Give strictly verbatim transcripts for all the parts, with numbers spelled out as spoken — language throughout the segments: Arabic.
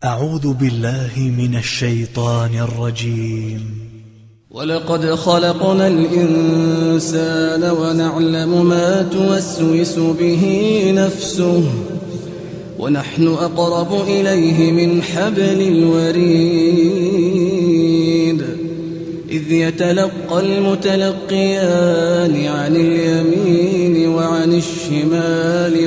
أعوذ بالله من الشيطان الرجيم. ولقد خلقنا الإنسان ونعلم ما توسوس به نفسه ونحن أقرب إليه من حبل الوريد إذ يتلقى المتلقيان عن اليمين وعن الشمال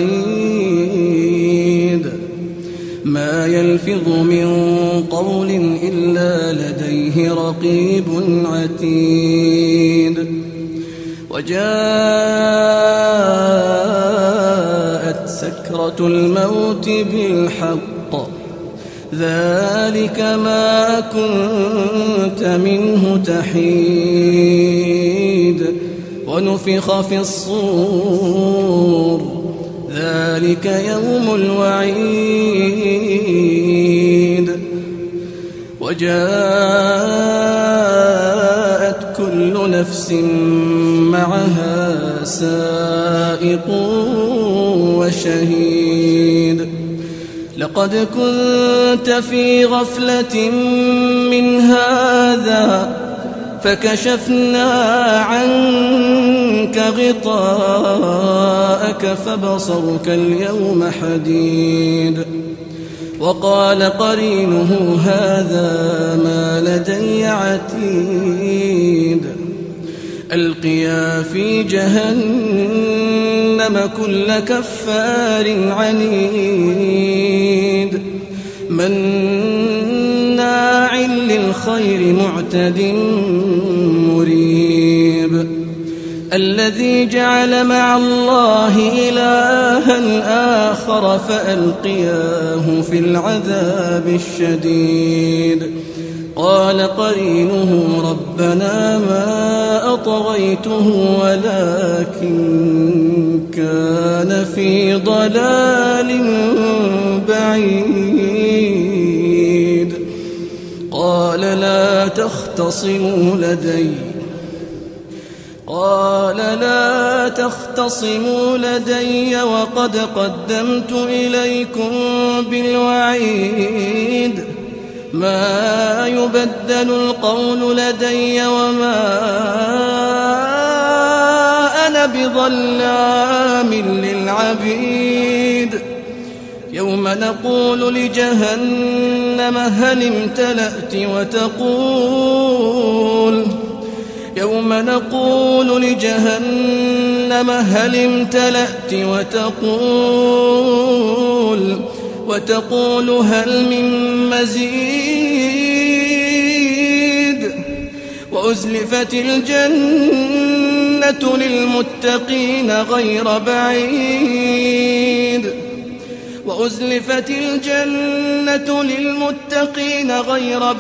قعيد ما يلفظ من قول إلا لديه رقيب عتيد وجاءت سكرة الموت بالحق ذلك ما كنت منه تحيد ونفخ في الصور ذلك يوم الوعيد وجاءت كل نفس معها سائق وشهيد لقد كنت في غفلة من هذا فكشفنا عنك غطاءك فبصرك اليوم حديد وقال قرينه هذا ما لدي عتيد ألقيا في جهنم كل كفار عنيد مناع للخير معتد مريب الذي جعل مع الله إلها آخر فألقياه في العذاب الشديد قال قرينه ربنا ما أطغيته ولكن كان في ضلال بعيد قال لا تختصموا لدي قال لا تختصموا لدي وقد قدمت إليكم بالوعيد ما يبدل القول لدي وما أنا بظلام للعبيد يوم نقول لجهنم هل امتلأت وتقول يوم نقول لجهنم هل امتلأت وتقول وتقول هل من مزيد وأزلفت الجنة للمتقين غير بعيد وأزلفت الجنة للمتقين غير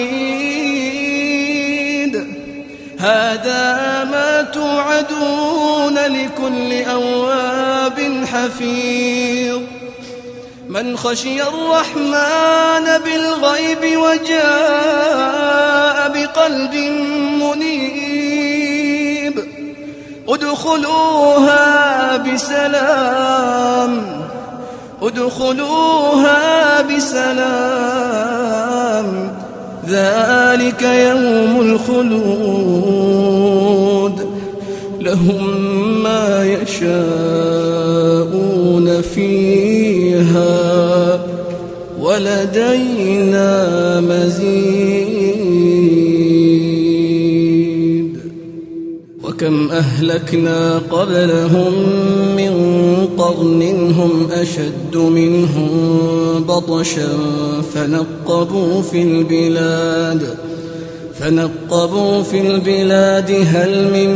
بعيد هذا ما توعدون لكل أواب حفيظ من خشي الرحمن بالغيب وجاء بقلب منيب ادخلوها بسلام ادخلوها بسلام ذلك يوم الخلود لهم ما يشاءون فيها ولدينا مزيد وكم أهلكنا قبلهم من قرن هم أشد منهم بطشا فنقبوا في البلاد فنقبوا في البلاد هل من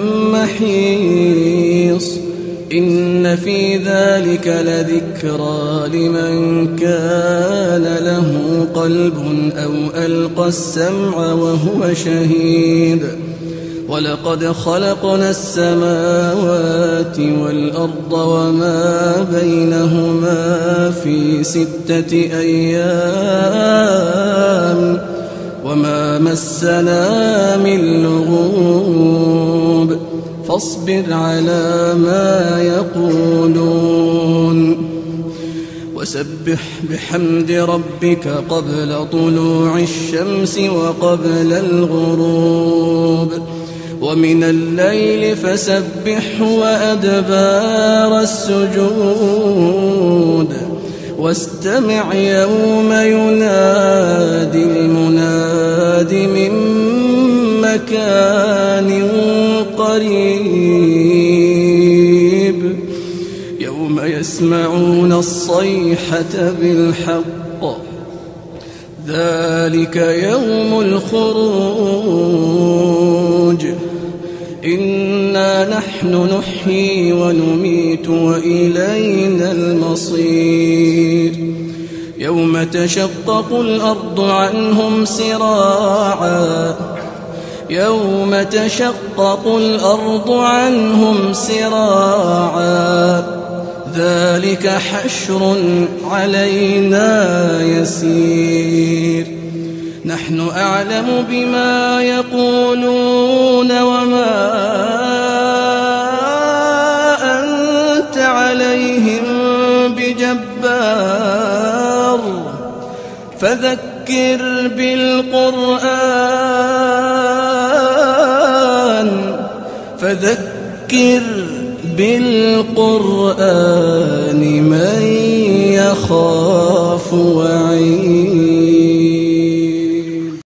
محيص إن في ذلك لذكرى لمن كان له قلب أو ألقى السمع وهو شهيد ولقد خلقنا السماوات والأرض وما بينهما في ستة أيام وما مسنا من لغوب فاصبر على ما يقولون وسبح بحمد ربك قبل طلوع الشمس وقبل الغروب ومن الليل فسبح وأدبار السجود واستمع يوم ينادي المناد من مكان قريب يوم يسمعون الصيحة بالحق ذلك يوم الخروج إنا نحن نحيي ونميت وإلينا المصير يوم تشقق الأرض عنهم سراعا يوم تشقق الأرض عنهم سراعا ذلك حشر علينا يسير نحن أعلم بما يقولون وما أنت عليهم بجبار فذكر بالقرآن فذكر بالقرآن من يخاف وعيد